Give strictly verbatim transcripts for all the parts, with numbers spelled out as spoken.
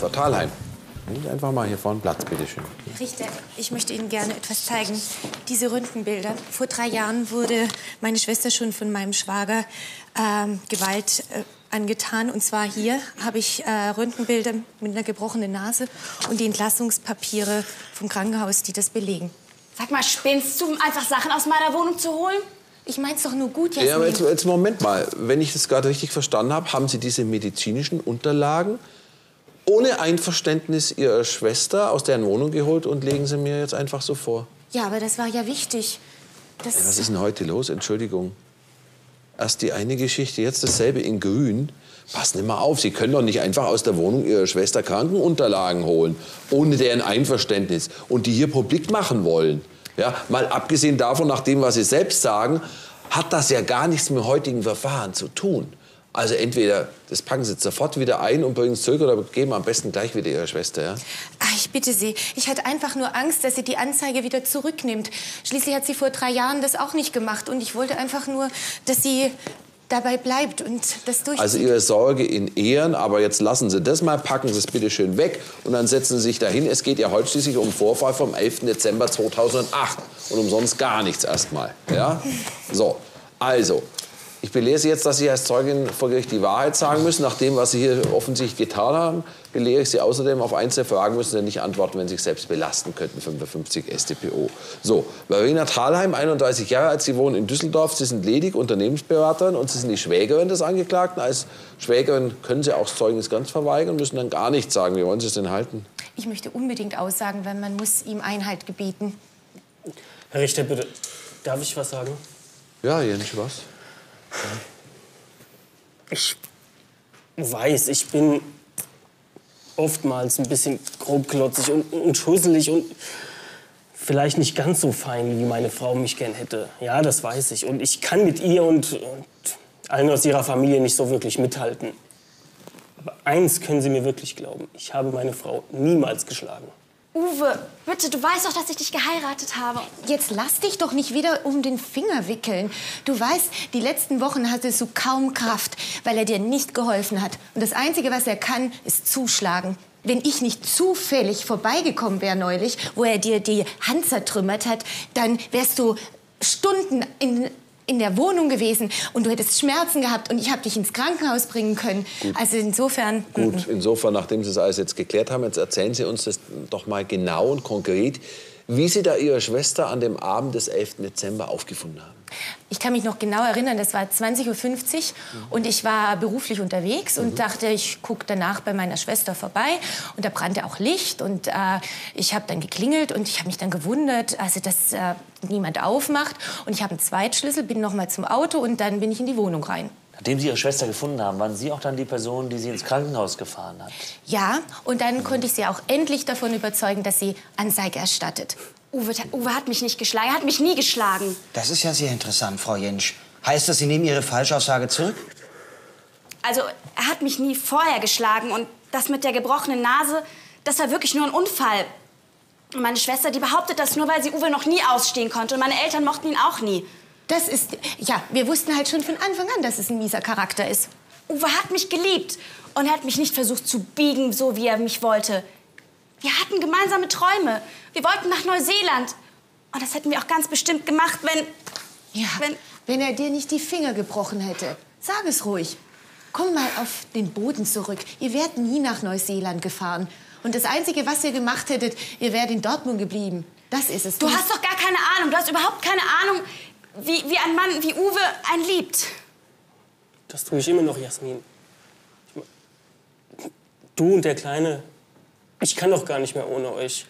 Frau Thalheim, nehmen Sie einfach mal hier vorne Platz, bitteschön. Richter, ich möchte Ihnen gerne etwas zeigen. Diese Röntgenbilder. Vor drei Jahren wurde meine Schwester schon von meinem Schwager ähm, Gewalt äh, angetan. Und zwar hier habe ich äh, Röntgenbilder mit einer gebrochenen Nase und die Entlassungspapiere vom Krankenhaus, die das belegen. Sag mal, spinnst du, um einfach Sachen aus meiner Wohnung zu holen? Ich mein's doch nur gut, Jasmin. Ja, aber jetzt, jetzt Moment mal. Wenn ich das gerade richtig verstanden habe, haben Sie diese medizinischen Unterlagen ohne Einverständnis Ihrer Schwester aus deren Wohnung geholt und legen Sie mir jetzt einfach so vor? Ja, aber das war ja wichtig. Das Ja, was ist denn heute los? Entschuldigung. Erst die eine Geschichte, jetzt dasselbe in Grün. Passen Sie mal auf, Sie können doch nicht einfach aus der Wohnung Ihrer Schwester Krankenunterlagen holen, ohne deren Einverständnis, und die hier publik machen wollen. Ja, mal abgesehen davon, nach dem, was Sie selbst sagen, hat das ja gar nichts mit dem heutigen Verfahren zu tun. Also entweder, das packen Sie sofort wieder ein und bringen es zurück, oder geben am besten gleich wieder Ihrer Schwester. Ja? Ach, ich bitte Sie, ich hatte einfach nur Angst, dass sie die Anzeige wieder zurücknimmt. Schließlich hat sie vor drei Jahren das auch nicht gemacht. Und ich wollte einfach nur, dass sie dabei bleibt und das durchzieht. Also Ihre Sorge in Ehren, aber jetzt lassen Sie das mal, packen Sie es bitte schön weg und dann setzen Sie sich dahin. Es geht ja heute schließlich um einen Vorfall vom elften Dezember zweitausendacht und um sonst gar nichts erstmal. Ja? So, also, ich belehre jetzt, dass Sie als Zeugin vor Gericht die Wahrheit sagen müssen. Nach dem, was Sie hier offensichtlich getan haben, belehre ich Sie außerdem, auf einzelne Fragen müssen Sie nicht antworten, wenn Sie sich selbst belasten könnten, fünfundfünfzig S t P O. So, Verena Thalheim, einunddreißig Jahre alt, Sie wohnen in Düsseldorf, Sie sind ledig, Unternehmensberaterin und Sie sind die Schwägerin des Angeklagten. Als Schwägerin können Sie auch das Zeugnis ganz verweigern und müssen dann gar nichts sagen. Wie wollen Sie es denn halten? Ich möchte unbedingt aussagen, weil man muss ihm Einhalt gebieten. Herr Richter, bitte, darf ich was sagen? Ja, Jens, was? Ich weiß, ich bin oftmals ein bisschen grobklotzig und, und schusselig und vielleicht nicht ganz so fein, wie meine Frau mich gern hätte. Ja, das weiß ich. Und ich kann mit ihr und, und allen aus ihrer Familie nicht so wirklich mithalten. Aber eins können Sie mir wirklich glauben. Ich habe meine Frau niemals geschlagen. Uwe, bitte, du weißt doch, dass ich dich geheiratet habe. Jetzt lass dich doch nicht wieder um den Finger wickeln. Du weißt, die letzten Wochen hattest du kaum Kraft, weil er dir nicht geholfen hat. Und das Einzige, was er kann, ist zuschlagen. Wenn ich nicht zufällig vorbeigekommen wäre neulich, wo er dir die Hand zertrümmert hat, dann wärst du Stunden in, in der Wohnung gewesen und du hättest Schmerzen gehabt und ich habe dich ins Krankenhaus bringen können. Gut. Also insofern... Gut, insofern, nachdem Sie das alles jetzt geklärt haben, jetzt erzählen Sie uns das doch mal genau und konkret, wie Sie da Ihre Schwester an dem Abend des elften Dezember aufgefunden haben. Ich kann mich noch genau erinnern, das war zwanzig Uhr fünfzig mhm. und ich war beruflich unterwegs und mhm. dachte, ich gucke danach bei meiner Schwester vorbei und da brannte auch Licht und äh, ich habe dann geklingelt und ich habe mich dann gewundert, also dass äh, niemand aufmacht und ich habe einen Zweitschlüssel, bin noch mal zum Auto und dann bin ich in die Wohnung rein. Nachdem Sie Ihre Schwester gefunden haben, waren Sie auch dann die Person, die Sie ins Krankenhaus gefahren hat? Ja, und dann mhm. konnte ich sie auch endlich davon überzeugen, dass sie Anzeige erstattet. Uwe, Uwe hat mich nicht geschlagen, er hat mich nie geschlagen. Das ist ja sehr interessant, Frau Jentsch. Heißt das, Sie nehmen Ihre Falschaussage zurück? Also, er hat mich nie vorher geschlagen und das mit der gebrochenen Nase, das war wirklich nur ein Unfall. Und meine Schwester, die behauptet das nur, weil sie Uwe noch nie ausstehen konnte und meine Eltern mochten ihn auch nie. Das ist, ja, wir wussten halt schon von Anfang an, dass es ein mieser Charakter ist. Uwe hat mich geliebt und er hat mich nicht versucht zu biegen, so wie er mich wollte. Wir hatten gemeinsame Träume. Wir wollten nach Neuseeland. Und das hätten wir auch ganz bestimmt gemacht, wenn... Ja, wenn, wenn er dir nicht die Finger gebrochen hätte. Sag es ruhig. Komm mal auf den Boden zurück. Ihr wärt nie nach Neuseeland gefahren. Und das Einzige, was ihr gemacht hättet, ihr wärt in Dortmund geblieben. Das ist es. Du hast doch gar keine Ahnung. Du hast überhaupt keine Ahnung, wie, wie ein Mann wie Uwe einen liebt. Das tue ich immer noch, Jasmin. Du und der Kleine... Ich kann doch gar nicht mehr ohne euch.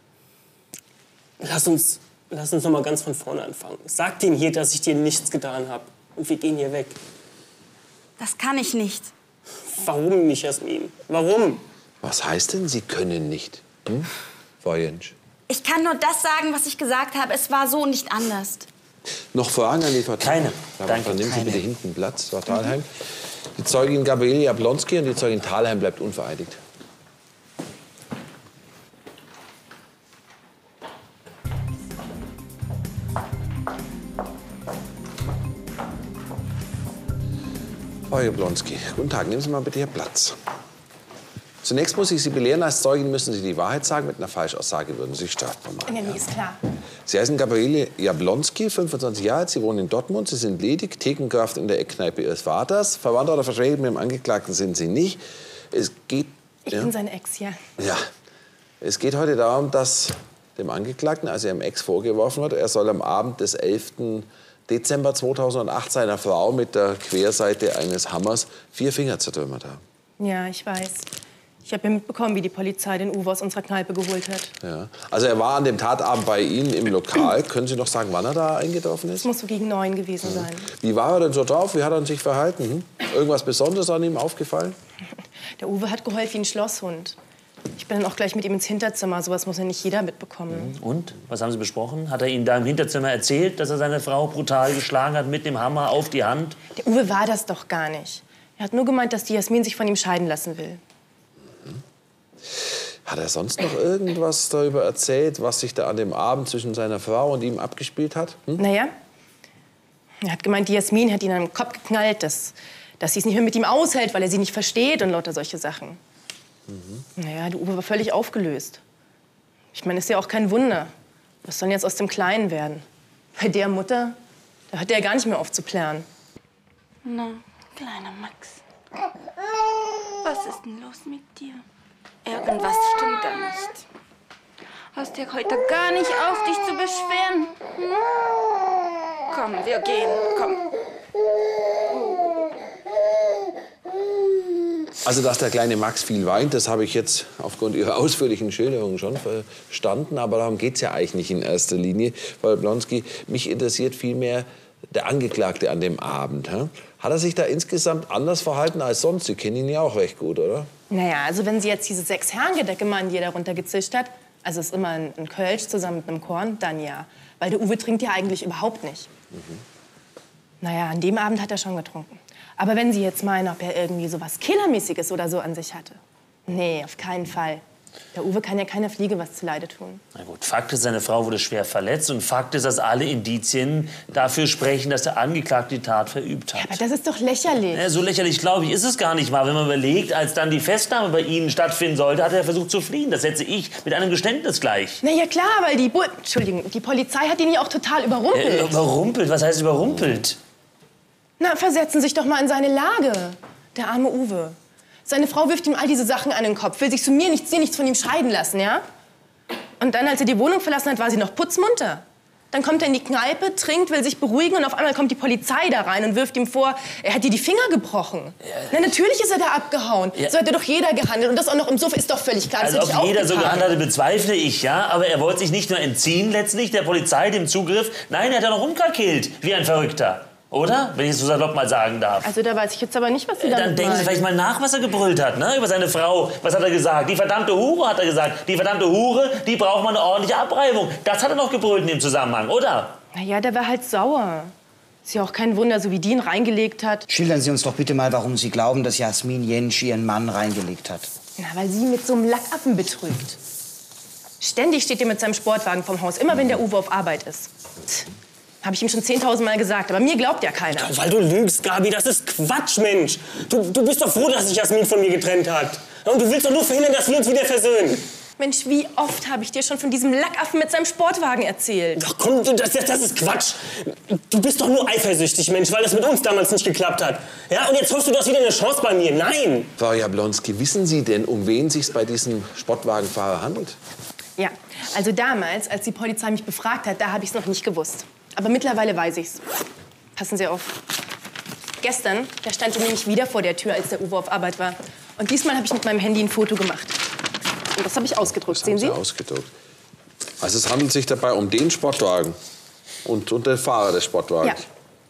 Lass uns, lass uns noch mal ganz von vorne anfangen. Sag dem hier, dass ich dir nichts getan habe. Und wir gehen hier weg. Das kann ich nicht. Warum nicht, Jasmin? Warum? Was heißt denn, Sie können nicht, hm? Frau Jentsch? Ich kann nur das sagen, was ich gesagt habe. Es war so nicht anders. Noch Fragen an die Frau Keine. Danke. Dann nehmen Sie bitte hinten Platz, Frau Thalheim. Mhm. Die Zeugin Gabriele Jablonski und die Zeugin Thalheim bleibt unvereidigt. Frau Jablonski, guten Tag. Nehmen Sie mal bitte hier Platz. Zunächst muss ich Sie belehren, als Zeugin müssen Sie die Wahrheit sagen. Mit einer Falschaussage würden Sie strafbar machen. Ja, mir ist klar. Sie heißen Gabriele Jablonski, fünfundzwanzig Jahre alt. Sie wohnen in Dortmund. Sie sind ledig, Thekenkraft in der Eckkneipe Ihres Vaters. Verwandt oder verschwägert mit dem Angeklagten sind Sie nicht. Es geht... Ich ja? bin seine Ex, ja. Ja. Es geht heute darum, dass dem Angeklagten, also Ihrem Ex, vorgeworfen wird, er soll am Abend des elften Dezember zweitausendacht seiner Frau mit der Querseite eines Hammers vier Finger zertrümmert haben. Ja, ich weiß. Ich habe ja mitbekommen, wie die Polizei den Uwe aus unserer Kneipe geholt hat. Ja. Also er war an dem Tatabend bei Ihnen im Lokal. Können Sie noch sagen, wann er da eingetroffen ist? Es muss so gegen neun gewesen sein. Wie war er denn so drauf? Wie hat er sich verhalten? Hm? Irgendwas Besonderes an ihm aufgefallen? Der Uwe hat geheult wie ein Schlosshund. Ich bin dann auch gleich mit ihm ins Hinterzimmer. Sowas muss ja nicht jeder mitbekommen. Und? Was haben Sie besprochen? Hat er Ihnen da im Hinterzimmer erzählt, dass er seine Frau brutal geschlagen hat mit dem Hammer auf die Hand? Der Uwe war das doch gar nicht. Er hat nur gemeint, dass die Jasmin sich von ihm scheiden lassen will. Hat er sonst noch irgendwas darüber erzählt, was sich da an dem Abend zwischen seiner Frau und ihm abgespielt hat? Hm? Naja, er hat gemeint, die Jasmin hat ihn an den Kopf geknallt, dass, dass sie es nicht mehr mit ihm aushält, weil er sie nicht versteht und lauter solche Sachen. Mhm. Naja, der Uwe war völlig aufgelöst. Ich meine, ist ja auch kein Wunder. Was soll denn jetzt aus dem Kleinen werden? Bei der Mutter, da hat er ja gar nicht mehr aufzuplären. Na, kleiner Max. Was ist denn los mit dir? Irgendwas stimmt da nicht. Hast du heute gar nicht auf, dich zu beschweren? Hm? Komm, wir gehen, komm. Also, dass der kleine Max viel weint, das habe ich jetzt aufgrund Ihrer ausführlichen Schilderung schon verstanden. Aber darum geht es ja eigentlich nicht in erster Linie. Frau Jablonski, mich interessiert vielmehr der Angeklagte an dem Abend. Hä? Hat er sich da insgesamt anders verhalten als sonst? Sie kennen ihn ja auch recht gut, oder? Naja, also wenn Sie jetzt diese sechs Herrengedecke meinen, die er darunter gezischt hat, also ist immer ein, ein Kölsch zusammen mit einem Korn, dann ja. Weil der Uwe trinkt ja eigentlich überhaupt nicht. Mhm. Naja, an dem Abend hat er schon getrunken. Aber wenn Sie jetzt meinen, ob er irgendwie so was Killermäßiges oder so an sich hatte. Nee, auf keinen Fall. Der Uwe kann ja keiner Fliege was zuleide tun. Na gut, Fakt ist, seine Frau wurde schwer verletzt. Und Fakt ist, dass alle Indizien dafür sprechen, dass der Angeklagte die Tat verübt hat. Ja, aber das ist doch lächerlich. Ja, so lächerlich, glaube ich, ist es gar nicht mal. Wenn man überlegt, als dann die Festnahme bei Ihnen stattfinden sollte, hat er versucht zu fliehen. Das setze ich mit einem Geständnis gleich. Na ja, klar, weil die, Bu Entschuldigung, die Polizei hat ihn ja auch total überrumpelt. Äh, überrumpelt? Was heißt überrumpelt? Na, versetzen Sie sich doch mal in seine Lage. Der arme Uwe. Seine Frau wirft ihm all diese Sachen an den Kopf, will sich zu mir nichts, dir nichts von ihm scheiden lassen, ja? Und dann, als er die Wohnung verlassen hat, war sie noch putzmunter. Dann kommt er in die Kneipe, trinkt, will sich beruhigen und auf einmal kommt die Polizei da rein und wirft ihm vor, er hat dir die Finger gebrochen. Ja. Na, natürlich ist er da abgehauen. Ja. So hat ja doch jeder gehandelt und das auch noch im Sofa ist doch völlig klar. Das also ob jeder so gehandelt hatte, bezweifle ich, ja. Aber er wollte sich nicht nur entziehen letztlich der Polizei, dem Zugriff. Nein, er hat ja noch rumkrakelt, wie ein Verrückter. Oder? Wenn ich es so salopp mal sagen darf. Also da weiß ich jetzt aber nicht, was Sie äh, damit Dann denken Sie vielleicht mal nach, was er gebrüllt hat, ne? Über seine Frau. Was hat er gesagt? Die verdammte Hure, hat er gesagt. Die verdammte Hure, die braucht mal eine ordentliche Abreibung. Das hat er noch gebrüllt in dem Zusammenhang, oder? Na ja, der war halt sauer. Ist ja auch kein Wunder, so wie die ihn reingelegt hat. Schildern Sie uns doch bitte mal, warum Sie glauben, dass Jasmin Jentsch ihren Mann reingelegt hat. Na, weil sie ihn mit so einem Lackaffen betrügt. Ständig steht er mit seinem Sportwagen vom Haus, immer wenn der Uwe auf Arbeit ist. Habe ich ihm schon zehntausend Mal gesagt, aber mir glaubt ja keiner. Weil du lügst, Gabi, das ist Quatsch, Mensch. Du, du bist doch froh, dass sich Jasmin von mir getrennt hat. Und du willst doch nur verhindern, dass wir uns wieder versöhnen. Mensch, wie oft habe ich dir schon von diesem Lackaffen mit seinem Sportwagen erzählt? Ach komm, das, das, das ist Quatsch. Du bist doch nur eifersüchtig, Mensch, weil das mit uns damals nicht geklappt hat. Ja, und jetzt hoffst du, du hast wieder eine Chance bei mir. Nein! Frau Jablonski, wissen Sie denn, um wen es sich bei diesem Sportwagenfahrer handelt? Ja, also damals, als die Polizei mich befragt hat, da habe ich es noch nicht gewusst. Aber mittlerweile weiß ich's. Passen Sie auf. Gestern, da stand er nämlich wieder vor der Tür, als der Uwe auf Arbeit war. Und diesmal habe ich mit meinem Handy ein Foto gemacht. Und das habe ich ausgedruckt. Das Sehen haben Sie? Sie ausgedruckt. Also es handelt sich dabei um den Sportwagen und, und den Fahrer des Sportwagens. Ja.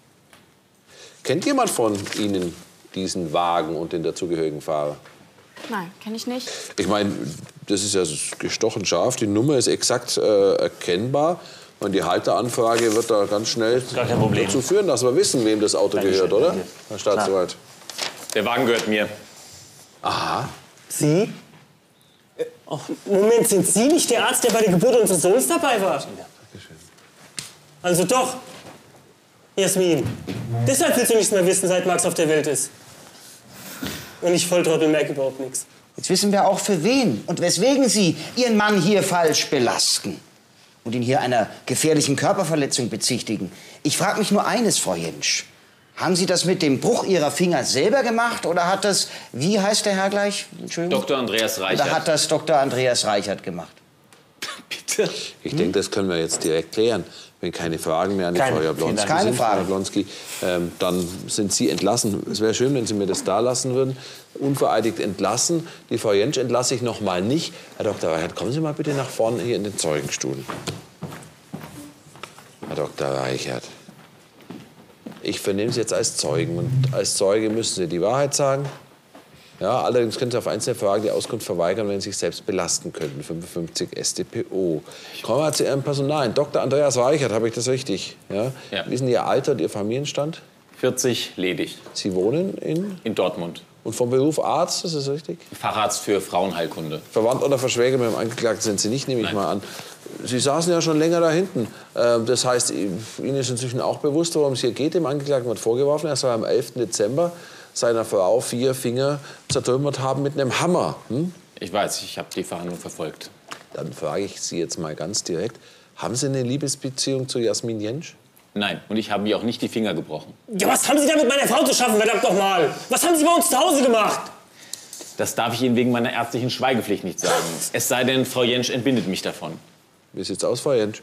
Kennt jemand von Ihnen diesen Wagen und den dazugehörigen Fahrer? Nein, kenne ich nicht. Ich meine, das ist ja gestochen scharf. Die Nummer ist exakt äh, erkennbar. Und die Halteranfrage wird da ganz schnell dazu führen, dass wir wissen, wem das Auto Dankeschön. gehört, oder? Herr Staatsanwalt. Der Wagen gehört mir. Aha. Sie? Äh, oh, Moment, sind Sie nicht der Arzt, der bei der Geburt unseres Sohnes dabei war? Also doch. Jasmin, deshalb willst du nichts mehr wissen, seit Max auf der Welt ist. Und ich Volltrottel merke überhaupt nichts. Jetzt wissen wir auch für wen und weswegen Sie Ihren Mann hier falsch belasten und ihn hier einer gefährlichen Körperverletzung bezichtigen. Ich frage mich nur eines, Frau Jentsch. Haben Sie das mit dem Bruch Ihrer Finger selber gemacht oder hat das, wie heißt der Herr gleich? Entschuldigung. Doktor Andreas Reichert. Oder hat das Doktor Andreas Reichert gemacht? Bitte? Ich denke, das können wir jetzt direkt klären. Wenn keine Fragen mehr an die Keine. Frau Jablonski Keine sind, Frau Fragen. Jablonski, ähm, dann sind Sie entlassen. Es wäre schön, wenn Sie mir das da lassen würden. Unvereidigt entlassen. Die Frau Jentsch entlasse ich noch mal nicht. Herr Doktor Reichert, kommen Sie mal bitte nach vorne hier in den Zeugenstuhl. Herr Doktor Reichert, ich vernehme Sie jetzt als Zeugen. Und als Zeuge müssen Sie die Wahrheit sagen. Ja, allerdings können Sie auf einzelne Fragen die Auskunft verweigern, wenn Sie sich selbst belasten könnten. fünfundfünfzig S t P O. Kommen wir zu Ihrem Personal. Doktor Andreas Reichert, habe ich das richtig? Ja? Ja. Wie ist denn Ihr Alter und Ihr Familienstand? vierzig ledig. Sie wohnen in? In Dortmund. Und vom Beruf Arzt, ist das richtig? Facharzt für Frauenheilkunde. Verwandt oder verschwägert mit dem Angeklagten sind Sie nicht, nehme ich Nein. mal an. Sie saßen ja schon länger da hinten. Ähm, Das heißt, Ihnen ist inzwischen auch bewusst, worum es hier geht. Dem Angeklagten wird vorgeworfen, er soll am elften Dezember seiner Frau vier Finger zertrümmert haben mit einem Hammer. Hm? Ich weiß, ich habe die Verhandlung verfolgt. Dann frage ich Sie jetzt mal ganz direkt. Haben Sie eine Liebesbeziehung zu Jasmin Jentsch? Nein, und ich habe ihr auch nicht die Finger gebrochen. Ja, was haben Sie da mit meiner Frau zu schaffen, verdammt noch mal? Was haben Sie bei uns zu Hause gemacht? Das darf ich Ihnen wegen meiner ärztlichen Schweigepflicht nicht sagen. Es sei denn, Frau Jentsch entbindet mich davon. Wie sieht's aus, Frau Jentsch?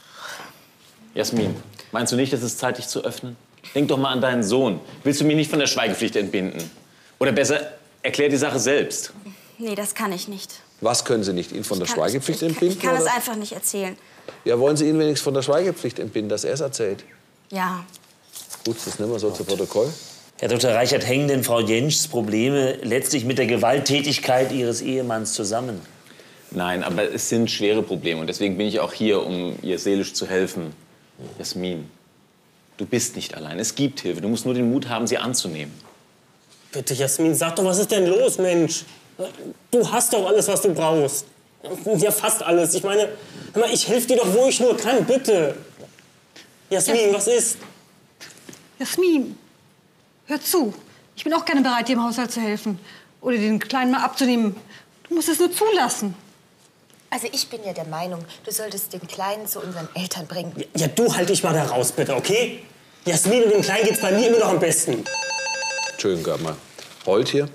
Jasmin, meinst du nicht, es ist Zeit, dich zu öffnen? Denk doch mal an deinen Sohn. Willst du mich nicht von der Schweigepflicht entbinden? Oder besser, erklär die Sache selbst. Nee, das kann ich nicht. Was können Sie nicht? Ihn von der Ich kann- Schweigepflicht ich, entbinden? Ich kann es oder? einfach nicht erzählen. Ja, wollen Sie ihn wenigstens von der Schweigepflicht entbinden, dass er es erzählt? Ja. Gut, das nehmen wir so zu Protokoll. Herr Doktor Reichert, hängen denn Frau Jentschs Probleme letztlich mit der Gewalttätigkeit Ihres Ehemanns zusammen? Nein, aber es sind schwere Probleme. Und deswegen bin ich auch hier, um ihr seelisch zu helfen. Jasmin, du bist nicht allein. Es gibt Hilfe. Du musst nur den Mut haben, sie anzunehmen. Bitte, Jasmin, sag doch, was ist denn los, Mensch? Du hast doch alles, was du brauchst. Ja, fast alles. Ich meine, hör mal, ich helfe dir doch, wo ich nur kann, bitte. Jasmin, was ist? Jasmin, hör zu. Ich bin auch gerne bereit, dir im Haushalt zu helfen. Oder den Kleinen mal abzunehmen. Du musst es nur zulassen. Also ich bin ja der Meinung, du solltest den Kleinen zu unseren Eltern bringen. Ja, ja, du halt dich mal da raus, bitte, okay? Jasmin und dem Kleinen geht's bei mir immer noch am besten. Entschuldigung, gerade mal. Holt hier.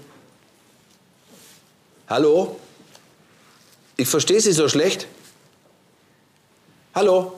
Hallo? Ich verstehe Sie so schlecht. Hallo?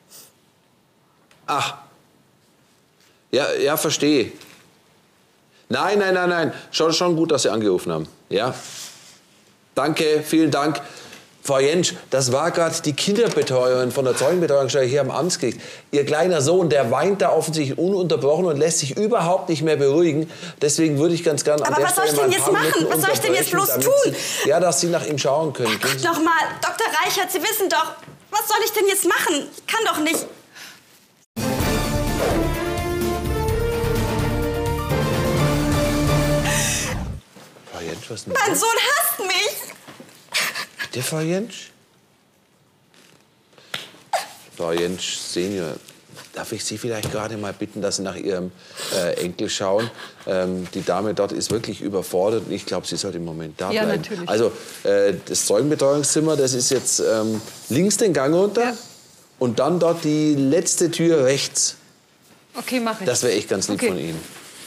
Ach. Ja, ja, verstehe. Nein, nein, nein, nein. Schon, schon gut, dass Sie angerufen haben. Ja? Danke, vielen Dank. Frau Jentsch, das war gerade die Kinderbetreuerin von der Zeugenbetreuungsstelle hier am Amtsgericht. Ihr kleiner Sohn, der weint da offensichtlich ununterbrochen und lässt sich überhaupt nicht mehr beruhigen. Deswegen würde ich ganz gerne an Aber der was soll Stelle ich denn mal ein jetzt paar machen? Minuten Was soll ich denn jetzt bloß unterbrechen, damit tun? Sie, ja, dass Sie nach ihm schauen können. Gehen Ach, Sie- doch mal, Doktor Reichert, Sie wissen doch, was soll ich denn jetzt machen? Kann doch nicht. Frau Jentsch, was denn? Mein Sohn hasst mich. Der Frau Jentsch? Frau Jentsch Senior, darf ich Sie vielleicht gerade mal bitten, dass Sie nach Ihrem äh, Enkel schauen? Ähm, die Dame dort ist wirklich überfordert und ich glaube, sie sollte im Moment da Ja, bleiben. natürlich. Also äh, das Zeugenbetreuungszimmer, das ist jetzt ähm, links den Gang runter Ja. und dann dort die letzte Tür rechts. Okay, mach ich. Das wäre echt ganz lieb Okay. von Ihnen.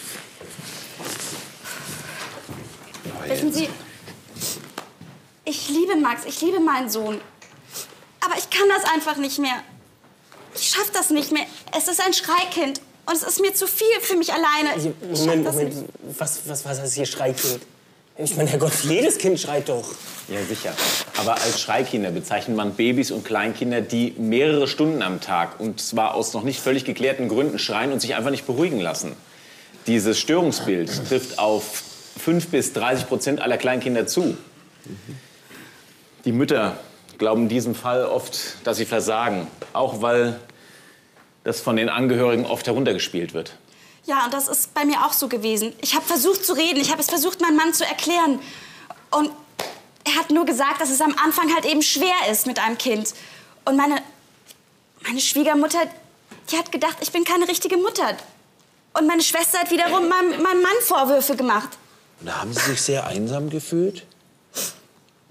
Frau Wissen Jentsch. Sie, ich liebe Max, ich liebe meinen Sohn. Aber ich kann das einfach nicht mehr. Ich schaff das nicht mehr. Es ist ein Schreikind. Und es ist mir zu viel für mich alleine. Also, Ich schaff Moment, das Moment. nicht. Was, was, was heißt hier Schreikind? Ich meine, Herrgott, jedes Kind schreit doch. Ja, sicher. Aber als Schreikinder bezeichnet man Babys und Kleinkinder, die mehrere Stunden am Tag und zwar aus noch nicht völlig geklärten Gründen schreien und sich einfach nicht beruhigen lassen. Dieses Störungsbild trifft auf fünf bis dreißig Prozent aller Kleinkinder zu. Die Mütter glauben in diesem Fall oft, dass sie versagen, auch weil das von den Angehörigen oft heruntergespielt wird. Ja, und das ist bei mir auch so gewesen. Ich habe versucht zu reden, ich habe es versucht, meinem Mann zu erklären. Und er hat nur gesagt, dass es am Anfang halt eben schwer ist mit einem Kind. Und meine, meine Schwiegermutter, die hat gedacht, ich bin keine richtige Mutter. Und meine Schwester hat wiederum meinem, meinem Mann Vorwürfe gemacht. Und da haben Sie sich sehr einsam gefühlt?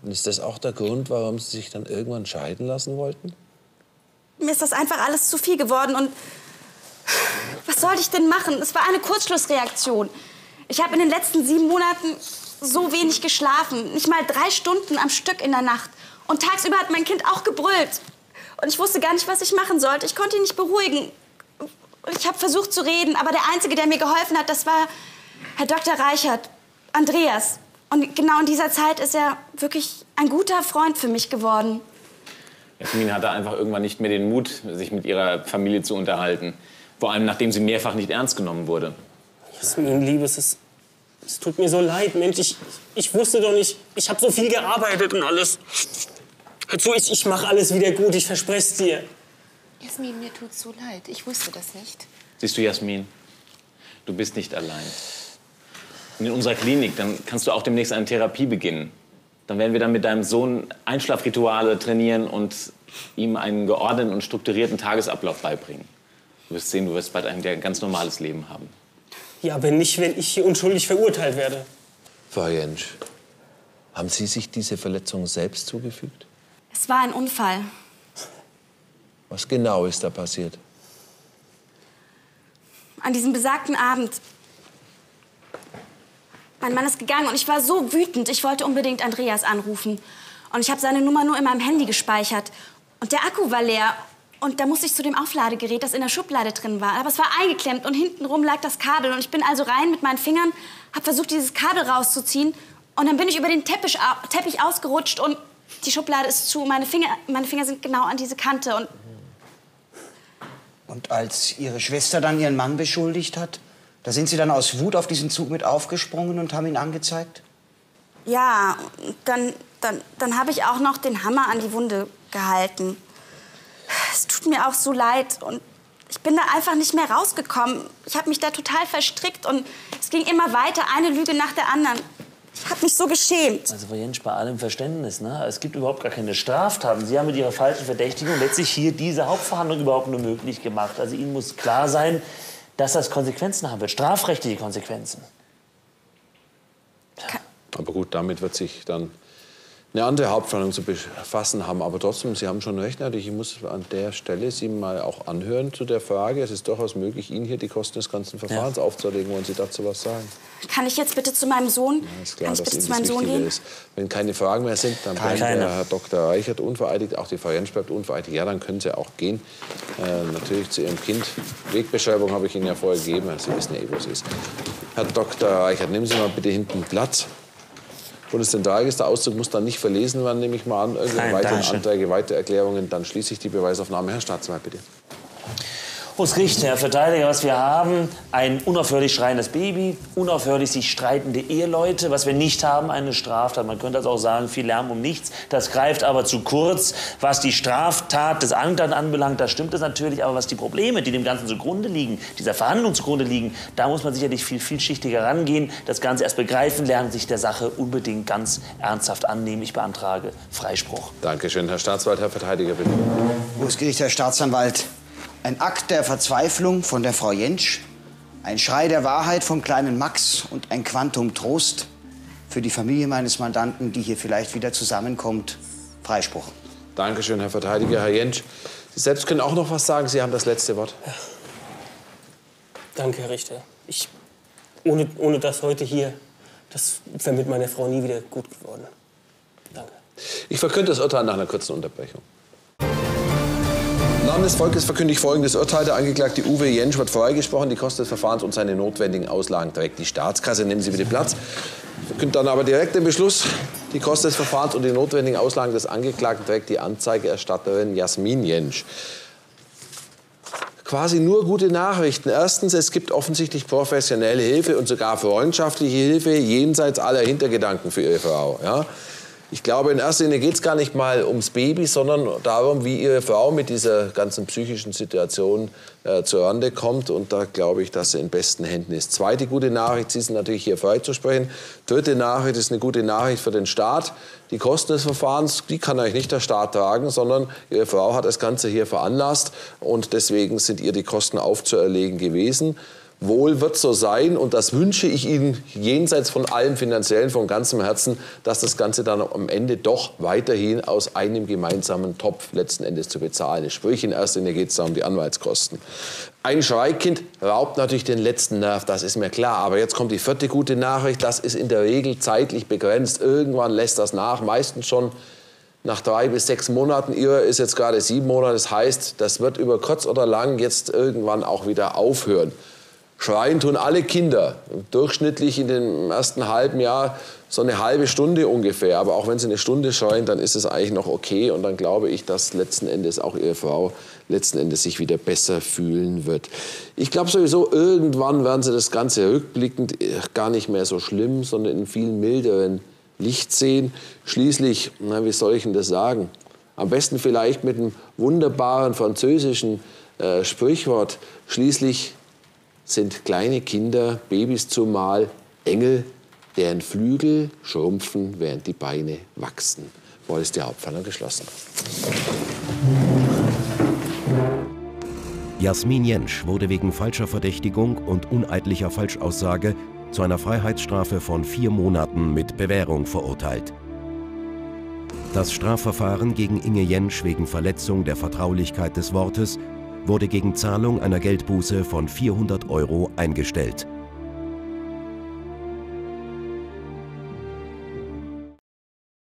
Und ist das auch der Grund, warum Sie sich dann irgendwann scheiden lassen wollten? Mir ist das einfach alles zu viel geworden und was sollte ich denn machen? Es war eine Kurzschlussreaktion. Ich habe in den letzten sieben Monaten so wenig geschlafen, nicht mal drei Stunden am Stück in der Nacht. Und tagsüber hat mein Kind auch gebrüllt. Und ich wusste gar nicht, was ich machen sollte. Ich konnte ihn nicht beruhigen. Ich habe versucht zu reden, aber der Einzige, der mir geholfen hat, das war Herr Doktor Reichert, Andreas. Und genau in dieser Zeit ist er wirklich ein guter Freund für mich geworden. Jasmin hatte einfach irgendwann nicht mehr den Mut, sich mit ihrer Familie zu unterhalten. Vor allem, nachdem sie mehrfach nicht ernst genommen wurde. Jasmin, Liebes, es, es tut mir so leid, Mensch. Ich, ich wusste doch nicht, ich habe so viel gearbeitet und alles. Hör zu, ich, ich mache alles wieder gut, ich verspreche es dir. Jasmin, mir tut's so leid. Ich wusste das nicht. Siehst du, Jasmin, du bist nicht allein. Und in unserer Klinik, dann kannst du auch demnächst eine Therapie beginnen. Dann werden wir dann mit deinem Sohn Einschlafrituale trainieren und ihm einen geordneten und strukturierten Tagesablauf beibringen. Du wirst sehen, du wirst bald ein ganz normales Leben haben. Ja, aber nicht, wenn ich hier unschuldig verurteilt werde. Frau Jentsch, haben Sie sich diese Verletzung selbst zugefügt? Es war ein Unfall. Was genau ist da passiert? An diesem besagten Abend. Mein Mann ist gegangen und ich war so wütend. Ich wollte unbedingt Andreas anrufen. Und ich habe seine Nummer nur in meinem Handy gespeichert. Und der Akku war leer. Und da musste ich zu dem Aufladegerät, das in der Schublade drin war. Aber es war eingeklemmt und hintenrum lag das Kabel. Und ich bin also rein mit meinen Fingern, habe versucht, dieses Kabel rauszuziehen. Und dann bin ich über den Teppich, Teppich ausgerutscht und die Schublade ist zu. Meine Finger, meine Finger sind genau an diese Kante. Und, und als Ihre Schwester dann Ihren Mann beschuldigt hat, da sind Sie dann aus Wut auf diesen Zug mit aufgesprungen und haben ihn angezeigt? ja, dann, dann, dann habe ich auch noch den Hammer an die Wunde gehalten. Es tut mir auch so leid und ich bin da einfach nicht mehr rausgekommen. Ich habe mich da total verstrickt und es ging immer weiter, eine Lüge nach der anderen. Ich habe mich so geschämt. Also Frau Jentsch, bei allem Verständnis, ne? Es gibt überhaupt gar keine Straftaten. Sie haben mit Ihrer falschen Verdächtigung letztlich hier diese Hauptverhandlung überhaupt nur möglich gemacht. Also Ihnen muss klar sein, dass das Konsequenzen haben wird, strafrechtliche Konsequenzen. Ka- Aber gut, damit wird sich dann eine andere Hauptverhandlung zu befassen haben. Aber trotzdem, Sie haben schon recht, natürlich, ich muss an der Stelle Sie mal auch anhören zu der Frage. Es ist durchaus möglich, Ihnen hier die Kosten des ganzen Verfahrens ja. aufzuerlegen. Wollen Sie dazu was sagen? Kann ich jetzt bitte zu meinem Sohn? Ja, ist klar, Kann ich dass bitte Ihnen zu meinem das Sohn Wichtige gehen? ist. Wenn keine Fragen mehr sind, dann bleibt Keine. der Herr Doktor Reichert unvereidigt, auch die Frau Jentsch bleibt unvereidigt. Ja, dann können Sie auch gehen. Äh, natürlich zu Ihrem Kind. Wegbeschreibung habe ich Ihnen ja vorher gegeben. Sie wissen ja eh, wo es ist. Herr Doktor Reichert, nehmen Sie mal bitte hinten Platz. Bundeszentralregister, der Auszug muss dann nicht verlesen werden, nehme ich mal an. Irgendwelche weiteren Anträge, weitere Erklärungen, dann schließe ich die Beweisaufnahme. Herr Staatsanwalt, bitte. Hohes Gericht, Herr Verteidiger, was wir haben, ein unaufhörlich schreiendes Baby, unaufhörlich sich streitende Eheleute. Was wir nicht haben, eine Straftat. Man könnte also auch sagen, viel Lärm um nichts. Das greift aber zu kurz. Was die Straftat des Angeklagten anbelangt, da stimmt es natürlich. Aber was die Probleme, die dem Ganzen zugrunde liegen, dieser Verhandlung zugrunde liegen, da muss man sicherlich viel vielschichtiger rangehen. Das Ganze erst begreifen lernen, sich der Sache unbedingt ganz ernsthaft annehmen. Ich beantrage Freispruch. Dankeschön, Herr Staatsanwalt. Herr Verteidiger, bitte. Hohes Gericht, Herr Staatsanwalt. Ein Akt der Verzweiflung von der Frau Jentsch, ein Schrei der Wahrheit vom kleinen Max und ein Quantum Trost für die Familie meines Mandanten, die hier vielleicht wieder zusammenkommt. Freispruch. Dankeschön, Herr Verteidiger. Herr Jentsch, Sie selbst können auch noch was sagen. Sie haben das letzte Wort. Ja. Danke, Herr Richter. Ich, ohne, ohne das heute hier, das wäre mit meiner Frau nie wieder gut geworden. Danke. Ich verkünde das Urteil nach einer kurzen Unterbrechung. Im Namen des Volkes verkünde ich folgendes Urteil. Der Angeklagte Uwe Jentsch wird freigesprochen. Die Kosten des Verfahrens und seine notwendigen Auslagen trägt die Staatskasse. Nehmen Sie bitte Platz. Ich verkünde dann aber direkt den Beschluss. Die Kosten des Verfahrens und die notwendigen Auslagen des Angeklagten trägt die Anzeigerstatterin Jasmin Jentsch. Quasi nur gute Nachrichten. Erstens, es gibt offensichtlich professionelle Hilfe und sogar freundschaftliche Hilfe jenseits aller Hintergedanken für Ihre Frau. Ja? Ich glaube, in erster Linie geht es gar nicht mal ums Baby, sondern darum, wie Ihre Frau mit dieser ganzen psychischen Situation äh, zurande kommt. Und da glaube ich, dass sie in besten Händen ist. Zweite gute Nachricht, Sie sind natürlich hier freizusprechen. Dritte Nachricht ist eine gute Nachricht für den Staat. Die Kosten des Verfahrens, die kann eigentlich nicht der Staat tragen, sondern Ihre Frau hat das Ganze hier veranlasst. Und deswegen sind ihr die Kosten aufzuerlegen gewesen. Wohl wird so sein, und das wünsche ich Ihnen jenseits von allem Finanziellen von ganzem Herzen, dass das Ganze dann am Ende doch weiterhin aus einem gemeinsamen Topf letzten Endes zu bezahlen ist. Sprich, in erster Linie geht es da um die Anwaltskosten. Ein Schreikind raubt natürlich den letzten Nerv, das ist mir klar. Aber jetzt kommt die vierte gute Nachricht, das ist in der Regel zeitlich begrenzt. Irgendwann lässt das nach, meistens schon nach drei bis sechs Monaten. Ihre ist jetzt gerade sieben Monate, das heißt, das wird über kurz oder lang jetzt irgendwann auch wieder aufhören. Schreien tun alle Kinder, durchschnittlich in dem ersten halben Jahr so eine halbe Stunde ungefähr. Aber auch wenn sie eine Stunde schreien, dann ist es eigentlich noch okay. Und dann glaube ich, dass letzten Endes auch ihre Frau letzten Endes sich wieder besser fühlen wird. Ich glaube sowieso, irgendwann werden sie das Ganze rückblickend gar nicht mehr so schlimm, sondern in viel milderen Licht sehen. Schließlich, na, wie soll ich denn das sagen? Am besten vielleicht mit einem wunderbaren französischen äh, Sprichwort. Schließlich sind kleine Kinder, Babys zumal, Engel, deren Flügel schrumpfen, während die Beine wachsen. Wort ist der Hauptpfanner geschlossen. Jasmin Jentsch wurde wegen falscher Verdächtigung und uneidlicher Falschaussage zu einer Freiheitsstrafe von vier Monaten mit Bewährung verurteilt. Das Strafverfahren gegen Inge Jentsch wegen Verletzung der Vertraulichkeit des Wortes wurde gegen Zahlung einer Geldbuße von vierhundert Euro eingestellt.